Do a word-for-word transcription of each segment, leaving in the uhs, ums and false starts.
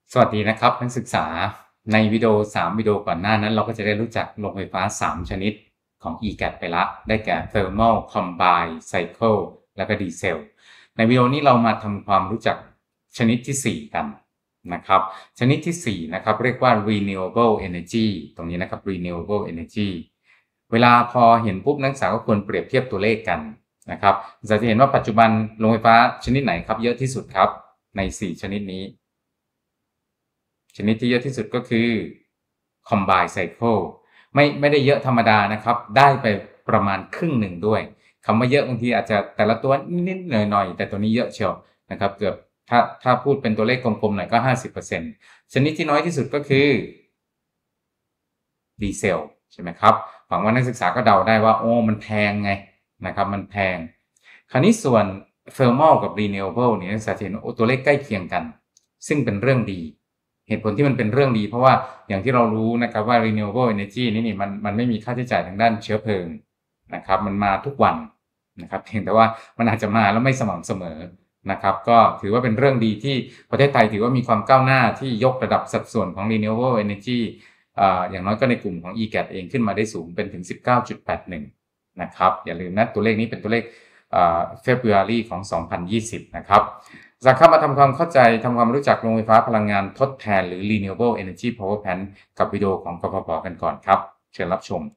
สวัสดีนะครับนักศึกษาในวิดีโอสามวิดีโอก่อนหน้านั้นเราก็จะได้รู้จักโรงไฟฟ้าสามชนิดของ อี แก ที ไปละได้แก่ Thermal Combined Cycle แล้วก็ Diesel ในวิดีโอนี้เรามาทำความรู้จักชนิดที่สี่กันนะครับชนิดที่สี่นะครับเรียกว่า Renewable Energy ตรงนี้นะครับ Renewable Energy เวลาพอเห็นปุ๊บนักศึกษาก็ควรเปรียบเทียบตัวเลขกันนะครับจะเห็นว่าปัจจุบันโรงไฟฟ้าชนิดไหนครับเยอะที่สุดครับในสี่ชนิดนี้ชนิดที่เยอะที่สุดก็คือ Combined Cycle ไม่ไม่ได้เยอะธรรมดานะครับได้ไปประมาณครึ่งหนึ่งด้วยคำว่าเยอะบางทีอาจจะแต่ละตัวนิดๆหน่อยๆแต่ตัวนี้เยอะเชียวนะครับเกือบถ้าถ้าพูดเป็นตัวเลขกลมๆหน่อยก็ ห้าสิบเปอร์เซ็นต์ ชนิดที่น้อยที่สุดก็คือดีเซลใช่ไหมครับหวังว่านักศึกษาก็เดาได้ว่าโอ้มันแพงไงนะครับมันแพงคราวนี้ส่วน Thermal กับ Renewable เนี่ยนักศึกษาเห็นโอ้ตัวเลขใกล้เคียงกันซึ่งเป็นเรื่องดีเหตุผลที่มันเป็นเรื่องดีเพราะว่าอย่างที่เรารู้นะครับว่า renewable energy นี่นี่มันมันไม่มีค่าใช้จ่ายทางด้านเชื้อเพลิงนะครับมันมาทุกวันนะครับเพียงแต่ว่ามันอาจจะมาแล้วไม่สม่ำเสมอนะครับก็ถือว่าเป็นเรื่องดีที่ประเทศไทยถือว่ามีความก้าวหน้าที่ยกระดับสัดส่วนของ renewable energy อ่าอย่างน้อยก็ในกลุ่มของ อี แก ที เองขึ้นมาได้สูงเป็นถึง สิบเก้าจุดแปดหนึ่ง นะครับอย่าลืมนะตัวเลขนี้เป็นตัวเลขอ่า February ของสองพันยี่สิบนะครับจากเข้ามาทำความเข้าใจทำความรู้จักโรงไฟฟ้าพลังงานทดแทนหรือ Renewable Energy Power Plant กับวิดีโอของกฟผ.กันก่อนครับเชิญรับชม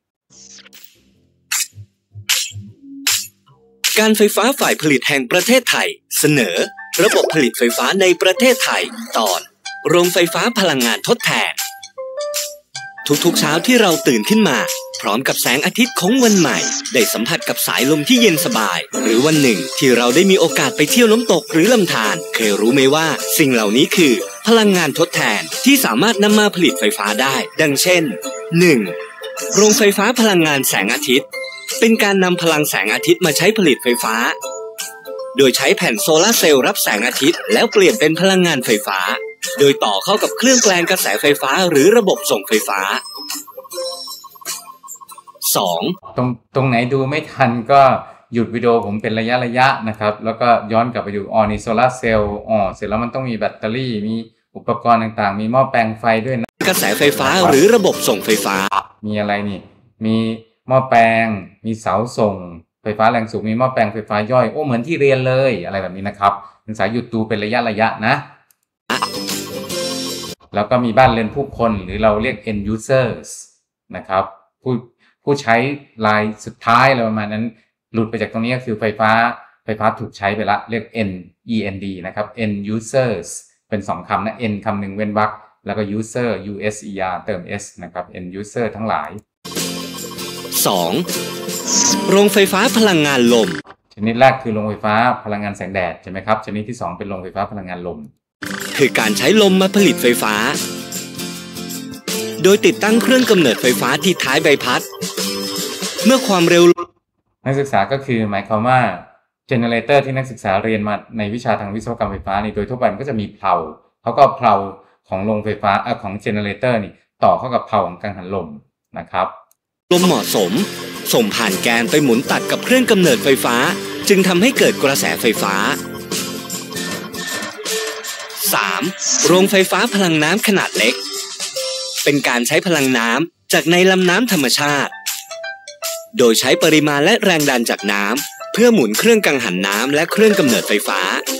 การไฟฟ้าฝ่ายผลิตแห่งประเทศไทยเสนอระบบผลิตไฟฟ้าในประเทศไทยตอนโรงไฟฟ้าพลังงานทดแทนทุกๆเช้าที่เราตื่นขึ้นมาพร้อมกับแสงอาทิตย์ของวันใหม่ได้สัมผัสกับสายลมที่เย็นสบายหรือวันหนึ่งที่เราได้มีโอกาสไปเที่ยวน้ำตกหรือลำธารเคยรู้ไหมว่าสิ่งเหล่านี้คือพลังงานทดแทนที่สามารถนำมาผลิตไฟฟ้าได้ดังเช่น หนึ่ง โรงไฟฟ้าพลังงานแสงอาทิตย์เป็นการนำพลังแสงอาทิตย์มาใช้ผลิตไฟฟ้าโดยใช้แผ่นโซลาร์เซลล์รับแสงอาทิตย์แล้วเปลี่ยนเป็นพลังงานไฟฟ้าโดยต่อเข้ากับเครื่องแปลงกระแสไฟฟ้าหรือระบบส่งไฟฟ้าสองตรงตรงไหนดูไม่ทันก็หยุดวิดีโอผมเป็นระยะระยะนะครับแล้วก็ย้อนกลับไปดูอ๋อนี่โซลาร์เซลล์อ๋อเสร็จแล้วมันต้องมีแบตเตอรี่มีอุปกรณ์ต่างๆมีหม้อแปลงไฟด้วยนะกระแสไฟฟ้าหรือระบบส่งไฟฟ้ามีอะไรนี่มีหม้อแปลงมีเสาส่งไฟฟ้าแรงสูงมีหม้อแปลงไฟฟ้าย่อยโอ้เหมือนที่เรียนเลยอะไรแบบนี้นะครับศึกษาหยุดดูเป็นระยะระยะนะแล้วก็มีบ้านเรือนผู้คนหรือเราเรียก end users นะครับผู้ผู้ใช้รายสุดท้ายอะไรประมาณนั้นหลุดไปจากตรงนี้ก็คือไฟฟ้าไฟฟ้าถูกใช้ไปละเรียก N E N D นะครับ end users เป็นสองคำนะ N คำหนึ่งเว้นวรรคแล้วก็ user U S E R เติม S นะครับ end user ทั้งหลายสองโรงไฟฟ้าพลังงานลมชนิดแรกคือโรงไฟฟ้าพลังงานแสงแดดใช่ไหมครับชนิดที่สองเป็นโรงไฟฟ้าพลังงานลมคือการใช้ลมมาผลิตไฟฟ้าโดยติดตั้งเครื่องกำเนิดไฟฟ้าที่ท้ายใบพัดเมื่อความเร็วนักศึกษาก็คือหมายความว่าเจเนเรเตอร์ที่นักศึกษาเรียนมาในวิชาทางวิศวกรรมไฟฟ้านี่โดยทั่วไปมันก็จะมีเพลาเขาก็เพลาของโรงไฟฟ้าเอ่อของเจเนเรเตอร์นี่ต่อเข้ากับเพลาของกังหันลมนะครับลมเหมาะสมส่งผ่านแกนไปหมุนตัดกับเครื่องกำเนิดไฟฟ้าจึงทำให้เกิดกระแสไฟฟ้าสามโรงไฟฟ้าพลังน้ำขนาดเล็กเป็นการใช้พลังน้ำจากในลำน้ำธรรมชาติโดยใช้ปริมาณและแรงดันจากน้ำเพื่อหมุนเครื่องกังหันน้ำและเครื่องกำเนิดไฟฟ้า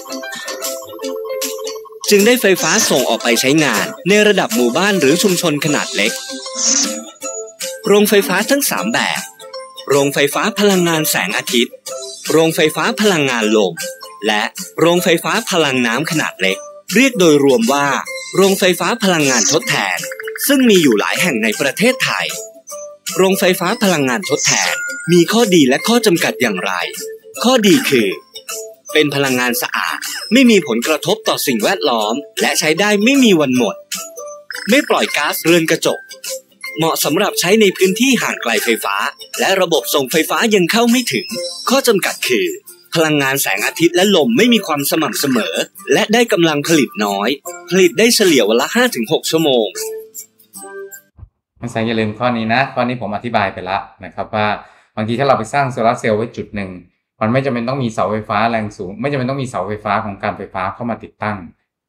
จึงได้ไฟฟ้าส่งออกไปใช้งานในระดับหมู่บ้านหรือชุมชนขนาดเล็กโรงไฟฟ้าทั้งสามแบบโรงไฟฟ้าพลังงานแสงอาทิตย์โรงไฟฟ้าพลังงานลมและโรงไฟฟ้าพลังน้ำขนาดเล็กเรียกโดยรวมว่าโรงไฟฟ้าพลังงานทดแทนซึ่งมีอยู่หลายแห่งในประเทศไทยโรงไฟฟ้าพลังงานทดแทนมีข้อดีและข้อจำกัดอย่างไรข้อดีคือเป็นพลังงานสะอาดไม่มีผลกระทบต่อสิ่งแวดล้อมและใช้ได้ไม่มีวันหมดไม่ปล่อยก๊าซเรือนกระจกเหมาะสำหรับใช้ในพื้นที่ห่างไกลไฟฟ้าและระบบส่งไฟฟ้ายังเข้าไม่ถึงข้อจำกัดคือพลังงานแสงอาทิตย์และลมไม่มีความสม่ำเสมอและได้กำลังผลิตน้อยผลิตได้เฉลี่ยวันละ ห้าถึงหก ชั่วโมงนักศึกษาอย่าลืมข้อนี้นะข้อนี้ผมอธิบายไปแล้วนะครับว่าบางทีถ้าเราไปสร้างโซลาร์เซลล์ไว้จุดหนึ่งมันไม่จำเป็นต้องมีเสาไฟฟ้าแรงสูงไม่จำเป็นต้องมีเสาไฟฟ้าของการไฟฟ้าเข้ามาติดตั้ง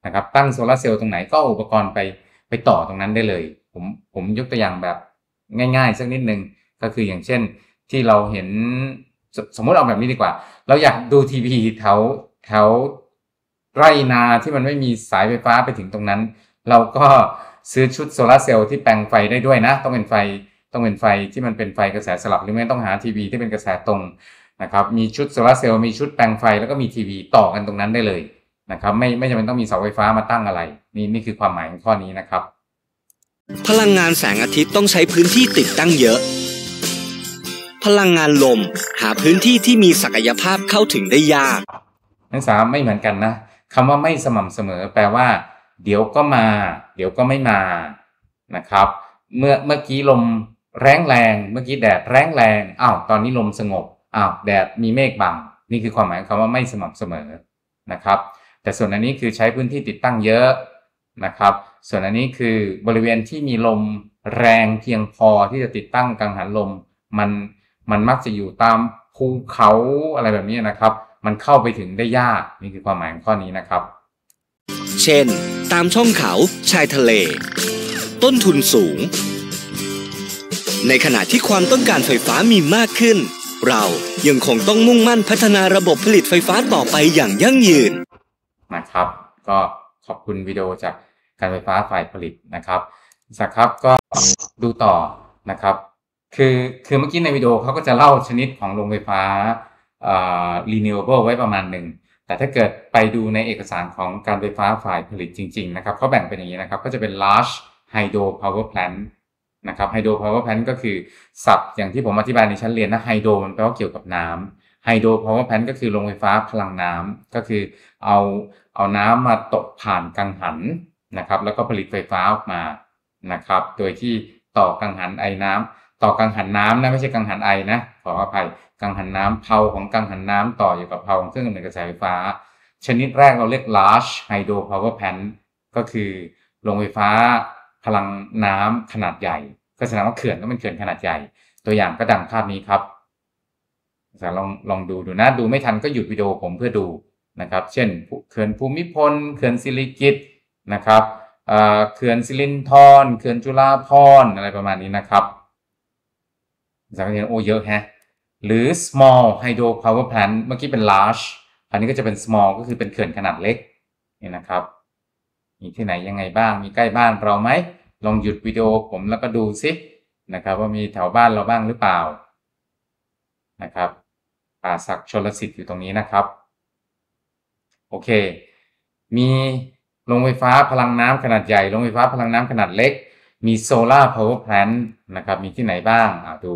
นะครับตั้งโซลาร์เซลล์ตรงไหนก็อุปกรณ์ไปไปต่อตรงนั้นได้เลยผมผมยกตัวอย่างแบบง่ายๆสักนิดนึงก็คืออย่างเช่นที่เราเห็นสมมติเอาแบบนี้ดีกว่าเราอยากดูทีวีแถวแถวไร่นาที่มันไม่มีสายไฟฟ้าไปถึงตรงนั้นเราก็ซื้อชุดโซลาร์เซลล์ที่แปลงไฟได้ด้วยนะต้องเป็นไฟต้องเป็นไฟที่มันเป็นไฟกระแสสลับหรือไม่ต้องหาทีวีที่เป็นกระแสตรงนะครับมีชุดโซลาร์เซลล์มีชุดแปลงไฟแล้วก็มีทีวีต่อกันตรงนั้นได้เลยนะครับไม่ไม่จำเป็นต้องมีเสาไฟฟ้ามาตั้งอะไรนี่นี่คือความหมายของข้อนี้นะครับพลังงานแสงอาทิตย์ต้องใช้พื้นที่ติดตั้งเยอะพลังงานลมหาพื้นที่ที่มีศักยภาพเข้าถึงได้ยากนักศึกษาไม่เหมือนกันนะคำว่าไม่สม่ำเสมอแปลว่าเดี๋ยวก็มาเดี๋ยวก็ไม่มานะครับเมื่อเมื่อกี้ลมแรงแรงเมื่อกี้แดดแรงแรงอ้าวตอนนี้ลมสงบอ้าวแดดมีเมฆบังนี่คือความหมายของคำว่าไม่สม่ำเสมอนะครับแต่ส่วนอันนี้คือใช้พื้นที่ติดตั้งเยอะนะครับส่วนอันนี้คือบริเวณที่มีลมแรงเพียงพอที่จะติดตั้งกังหันลมมันมันมักจะอยู่ตามภูเขาอะไรแบบนี้นะครับมันเข้าไปถึงได้ยากนี่คือความหมายของข้อนี้นะครับเช่นตามช่องเขาชายทะเลต้นทุนสูงในขณะที่ความต้องการไฟฟ้ามีมากขึ้นเรายังคงต้องมุ่งมั่นพัฒนาระบบผลิตไฟฟ้าต่อไปอย่างยั่งยืนนะครับก็ขอบคุณวิดีโอจากการไฟฟ้าฝ่ายผลิตนะครับสักครับก็ดูต่อนะครับคือคือเมื่อกี้ในวิดีโอเขาก็จะเล่าชนิดของโรงไฟฟ้าเอ่อ renewable ไว้ประมาณหนึ่งแต่ถ้าเกิดไปดูในเอกสารของการไฟฟ้าฝ่ายผลิตจริงๆนะครับเขาแบ่งเป็นอย่างนี้นะครับก็จะเป็น large hydro power plant นะครับ hydro power plant ก็คือศัพท์อย่างที่ผมอธิบายในชั้นเรียนนะ hydro มันแปลว่าเกี่ยวกับน้ำ hydro power plant ก็คือโรงไฟฟ้าพลังน้ำก็คือเอาเอาน้ำมาตกผ่านกังหันนะครับแล้วก็ผลิตไฟฟ้าออกมานะครับโดยที่ต่อกังหันไอน้ำต่อกังหันน้ำนะไม่ใช่กังหันไอนะขออภัยกังหันน้ำเพาของกังหันน้ำต่ออยู่กับเพาของเครื่องกำเนิดกระแสไฟฟ้าชนิดแรกเราเรียก large hydro power plant ก็คือโรงไฟฟ้าพลังน้ำขนาดใหญ่ก็แสดงว่าเขื่อนก็เป็นเขื่อนขนาดใหญ่ตัวอย่างก็ดังภาพนี้ครับลองลองดูดูนะดูไม่ทันก็หยุดวิดีโอผมเพื่อดูนะครับเช่นเขื่อนภูมิพลเขื่อนสิริกิติ์นะครับเขื่อนสิรินธรเขื่อนจุฬาภรณ์อะไรประมาณนี้นะครับสังเกตโอ้เยอะแฮะหรือ small hydro power plant เมื่อกี้เป็น large อันนี้ก็จะเป็น small ก็คือเป็นเขื่อนขนาดเล็กนี่นะครับมีที่ไหนยังไงบ้างมีใกล้บ้านเราไหมลองหยุดวิดีโอผมแล้วก็ดูซินะครับว่ามีแถวบ้านเราบ้างหรือเปล่านะครับป่าศักดิ์ชลสิทธิ์อยู่ตรงนี้นะครับโอเคมีโรงไฟฟ้าพลังน้ำขนาดใหญ่โรงไฟฟ้าพลังน้ำขนาดเล็กมีโซล่าร์พาวเวอร์แพลนท์นะครับมีที่ไหนบ้างอ่ะดู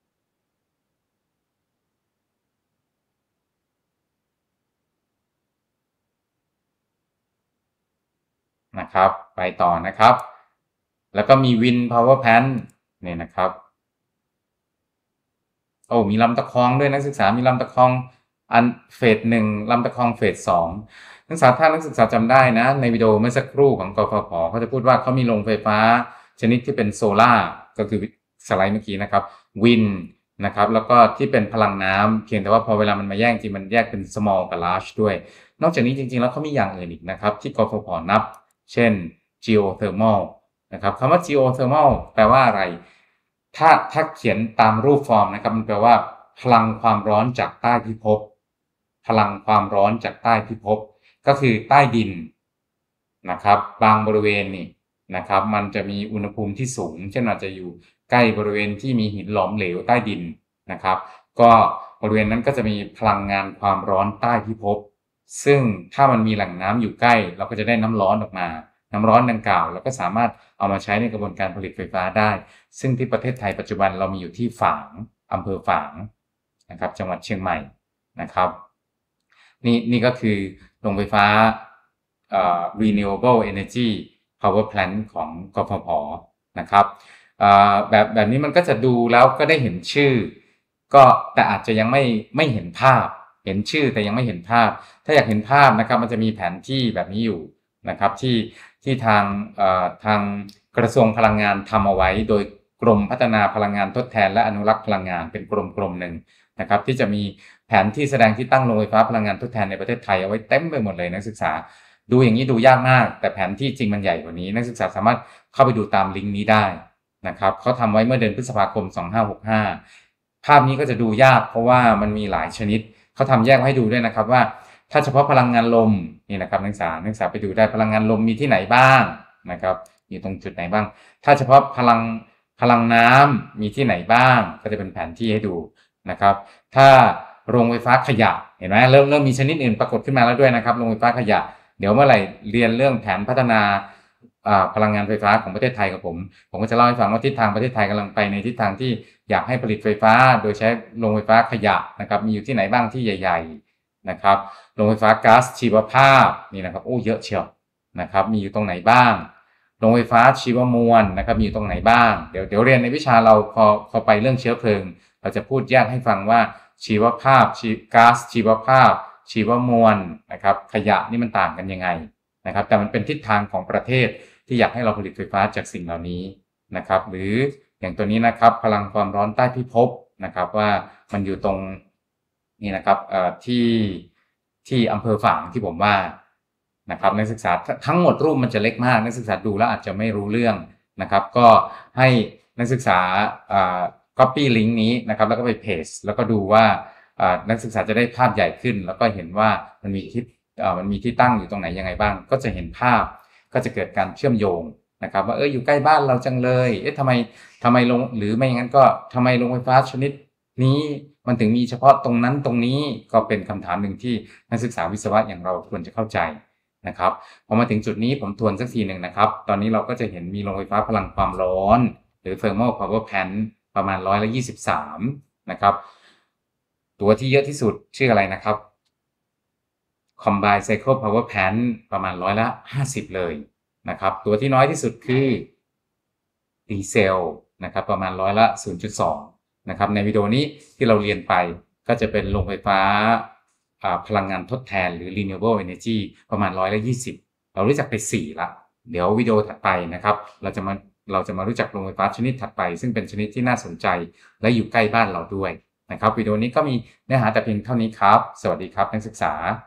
นะครับไปต่อนะครับแล้วก็มีวินพาวเวอร์แพลนท์เนี่ยนะครับโอ้มีลำตะคองด้วยนักศึกษามีลำตะคองอันเฟสหนึ่งลำตะคองเฟสสองนักศึกษาถ้านักศึกษาจำได้นะในวิดีโอเมื่อสักครู่ของกฟผเขาจะพูดว่าเขามีโรงไฟฟ้าชนิดที่เป็นโซล่าก็คือสไลด์เมื่อกี้นะครับวินนะครับแล้วก็ที่เป็นพลังน้ำเพียงแต่ว่าพอเวลามันมาแยกจริงมันแยกเป็น small กับ large ด้วยนอกจากนี้จริงๆแล้วเขามีอย่างอื่นอีกนะครับที่กฟผนับเช่น geothermal นะครับคำว่า geothermal แปลว่าอะไรถ้าถ้าเขียนตามรูปฟอร์มนะครับมันแปลว่าพลังความร้อนจากใต้พิภพพลังความร้อนจากใต้พิภพก็คือใต้ดินนะครับบางบริเวณนี่นะครับมันจะมีอุณหภูมิที่สูงเช่นอาจจะอยู่ใกล้บริเวณที่มีหินหลอมเหลวใต้ดินนะครับก็บริเวณนั้นก็จะมีพลังงานความร้อนใต้พิภพซึ่งถ้ามันมีแหล่งน้ำอยู่ใกล้เราก็จะได้น้ำร้อนออกมาน้ำร้อนดังกล่าวเราก็สามารถเอามาใช้ในกระบวนการผลิตไฟฟ้าได้ซึ่งที่ประเทศไทยปัจจุบันเรามีอยู่ที่ฝางอำเภอฝางนะครับจังหวัดเชียงใหม่นะครับนี่นี่ก็คือโรงไฟฟ้าเอ่อ renewable energy power plant ของกฟผนะครับเอ่อแบบแบบนี้มันก็จะดูแล้วก็ได้เห็นชื่อก็แต่อาจจะยังไม่ไม่เห็นภาพเห็นชื่อแต่ยังไม่เห็นภาพถ้าอยากเห็นภาพนะครับมันจะมีแผนที่แบบนี้อยู่นะครับที่ที่ทางเอ่อทางกระทรวงพลังงานทำเอาไว้โดยกรมพัฒนาพลังงานทดแทนและอนุรักษ์พลังงานเป็นกรมกรมหนึ่งนะครับที่จะมีแผนที่แสดงที่ตั้งโรงไฟฟ้าพลังงานทดแทนในประเทศไทยเอาไว้เต็มไปหมดเลยนักศึกษาดูอย่างนี้ดูยากมากแต่แผนที่จริงมันใหญ่กว่านี้นักศึกษาสามารถเข้าไปดูตามลิงก์นี้ได้นะครับเขาทำไว้เมื่อเดือนพฤษภาคมสองพันห้าร้อยหกสิบห้าภาพนี้ก็จะดูยากเพราะว่ามันมีหลายชนิดเขาทำแยกให้ดูด้วยนะครับว่าถ้าเฉพาะพลังงานลมนี่นะครับนักศึกษานักศึกษาไปดูได้พลังงานลมมีที่ไหนบ้างนะครับอยู่ตรงจุดไหนบ้างถ้าเฉพาะพลังพลังน้ำมีที่ไหนบ้างก็จะเป็นแผนที่ให้ดูนะครับถ้าโรงไฟฟ้าขยะเห็นไหมเริ่มเริ่มมีชนิดอื่นปรากฏขึ้นมาแล้วด้วยนะครับโรงไฟฟ้าขยะเดี๋ยวเมื่อไหร่เรียนเรื่องแผนพัฒนาพลังงานไฟฟ้าของประเทศไทยกับผมผมก็จะเล่าให้ฟังว่าทิศทางประเทศไทยกำลังไปในทิศทางที่อยากให้ผลิตไฟฟ้าโดยใช้โรงไฟฟ้าขยะนะครับมีอยู่ที่ไหนบ้างที่ใหญ่ๆนะครับโรงไฟฟ้าก๊าซชีวภาพนี่นะครับโอ้เยอะเชียวนะครับมีอยู่ตรงไหนบ้างโรงไฟฟ้าชีวมวลนะครับมีอยู่ตรงไหนบ้างเดี๋ยวเดี๋ยวเรียนในวิชาเราพอพอไปเรื่องเชื้อเพลิงเราจะพูดแยกให้ฟังว่าชีวภาพก๊าซชีวภาพชีวมวลนะครับขยะนี่มันต่างกันยังไงนะครับแต่มันเป็นทิศทางของประเทศที่อยากให้เราผลิตไฟฟ้าจากสิ่งเหล่านี้นะครับหรืออย่างตัวนี้นะครับพลังความร้อนใต้พิภพนะครับว่ามันอยู่ตรงนี่นะครับเอ่อที่ที่อำเภอฝางที่ผมว่านะครับนักศึกษาทั้งหมดรูปมันจะเล็กมากนักศึกษาดูแล้วอาจจะไม่รู้เรื่องนะครับก็ให้นักศึกษาอ่า copy ลิงก์นี้นะครับแล้วก็ไปเพจแล้วก็ดูว่านักศึกษาจะได้ภาพใหญ่ขึ้นแล้วก็เห็นว่ามันมีที่มันมีที่ตั้งอยู่ตรงไหนยังไงบ้างก็จะเห็นภาพก็จะเกิดการเชื่อมโยงนะครับว่าเอออยู่ใกล้บ้านเราจังเลยเอ๊ะทำไมทำไมลงหรือไม่อย่างนั้นก็ทำไมโรงไฟฟ้าชนิดนี้มันถึงมีเฉพาะตรงนั้นตรงนี้ก็เป็นคำถามหนึ่งที่นักศึกษาวิศวะอย่างเราควรจะเข้าใจนะครับพอมาถึงจุดนี้ผมทวนสักทีหนึ่งนะครับตอนนี้เราก็จะเห็นมีโรงไฟฟ้าพลังความร้อนหรือ thermal power plant ประมาณร้อยละยี่สิบสามนะครับตัวที่เยอะที่สุดชื่ออะไรนะครับ combined cycle power plant ประมาณร้อยละห้าสิบเลยนะครับตัวที่น้อยที่สุดคือดีเซลนะครับประมาณร้อยละ ศูนย์จุดสอง นะครับในวิดีโอนี้ที่เราเรียนไปก็จะเป็นโรงไฟฟ้าพลังงานทดแทนหรือ renewable energy ประมาณร้อยละยี่สิบเรารู้จักไปสี่ละเดี๋ยววิดีโอถัดไปนะครับเราจะมาเราจะมารู้จักโรงไฟฟ้าชนิดถัดไปซึ่งเป็นชนิดที่น่าสนใจและอยู่ใกล้บ้านเราด้วยนะครับวิดีโอนี้ก็มีเนื้อหาแต่เพียงเท่านี้ครับสวัสดีครับนักศึกษา